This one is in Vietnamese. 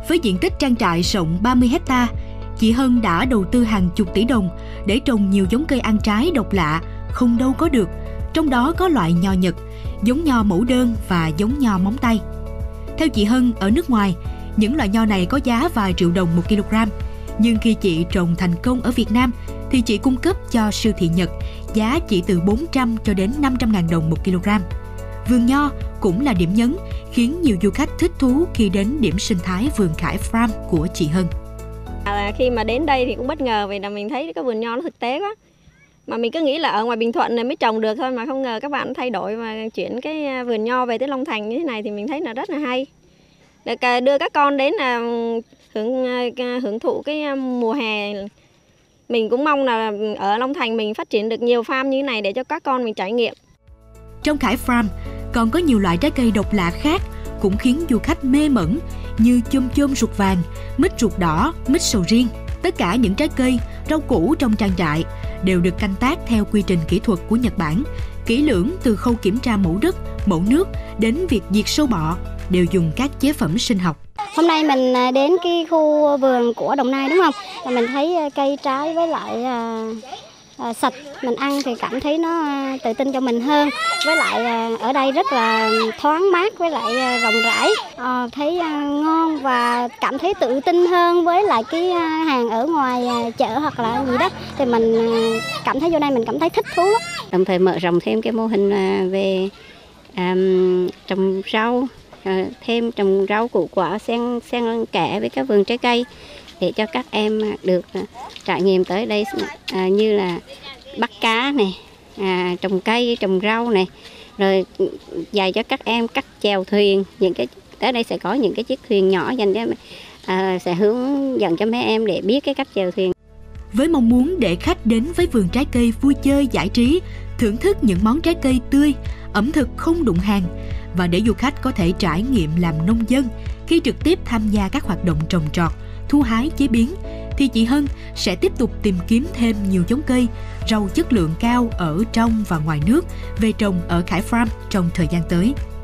Với diện tích trang trại rộng 30 hectare, chị Hân đã đầu tư hàng chục tỷ đồng để trồng nhiều giống cây ăn trái độc lạ, không đâu có được. Trong đó có loại nho Nhật, giống nho mẫu đơn và giống nho móng tay. Theo chị Hân, ở nước ngoài, những loại nho này có giá vài triệu đồng 1 kg. Nhưng khi chị trồng thành công ở Việt Nam, thì chị cung cấp cho siêu thị Nhật giá chỉ từ 400 cho đến 500.000 đồng 1 kg. Vườn nho cũng là điểm nhấn khiến nhiều du khách thích thú khi đến điểm sinh thái vườn Khải Farm của chị Hân. Khi mà đến đây thì cũng bất ngờ vì là mình thấy cái vườn nho nó thực tế quá. Mà mình cứ nghĩ là ở ngoài Bình Thuận này mới trồng được thôi, mà không ngờ các bạn thay đổi và chuyển cái vườn nho về tới Long Thành như thế này thì mình thấy là rất là hay. Được đưa các con đến là hưởng thụ cái mùa hè. Mình cũng mong là ở Long Thành mình phát triển được nhiều farm như thế này để cho các con mình trải nghiệm. Trong Khải Farm còn có nhiều loại trái cây độc lạ khác cũng khiến du khách mê mẩn như chôm chôm ruột vàng, mít ruột đỏ, mít sầu riêng. Tất cả những trái cây, rau củ trong trang trại đều được canh tác theo quy trình kỹ thuật của Nhật Bản, kỹ lưỡng từ khâu kiểm tra mẫu đất, mẫu nước đến việc diệt sâu bọ, đều dùng các chế phẩm sinh học. Hôm nay mình đến cái khu vườn của Đồng Nai đúng không? Và mình thấy cây trái với lại sạch, mình ăn thì cảm thấy nó tự tin cho mình hơn. Với lại ở đây rất là thoáng mát với lại rộng rãi, thấy ngon và cảm thấy tự tin hơn với lại cái hàng ở ngoài chợ hoặc là gì đó. Thì mình cảm thấy vô đây mình cảm thấy thích thú lắm. Đồng thời mở rộng thêm cái mô hình về trồng rau, thêm trồng rau củ quả xen kẽ với các vườn trái cây để cho các em được trải nghiệm tới đây như là bắt cá này, trồng cây, trồng rau này, rồi dạy cho các em cách chèo thuyền. Tới đây sẽ có những cái chiếc thuyền nhỏ dành cho sẽ hướng dẫn cho mấy em để biết cái cách chèo thuyền. Với mong muốn để khách đến với vườn trái cây vui chơi giải trí, thưởng thức những món trái cây tươi, ẩm thực không đụng hàng, và để du khách có thể trải nghiệm làm nông dân khi trực tiếp tham gia các hoạt động trồng trọt, thu hái, chế biến, thì chị Hân sẽ tiếp tục tìm kiếm thêm nhiều giống cây, rau chất lượng cao ở trong và ngoài nước về trồng ở Khải Farm trong thời gian tới.